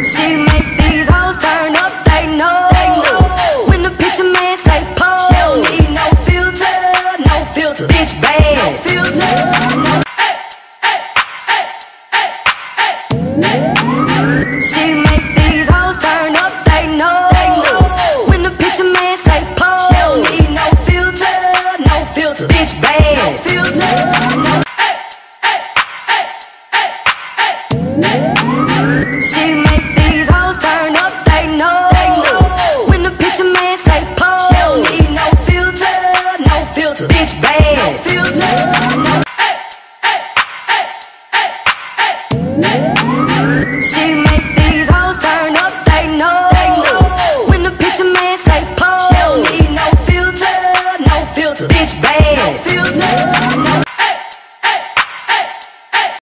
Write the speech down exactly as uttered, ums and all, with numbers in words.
She make these hoes turn up they nose. When the picture man say pose, she don't need no filter, no filter. Bitch bad, no filter, no. She make these hoes turn up they nose. When the picture man say pose, she don't need no filter, no filter. Bitch bad, no filter, no. She make these hoes turn up they nose. When the picture man say pose, she don't need no filter, no filter. Bitch bad, no filter, no. She make these hoes turn up.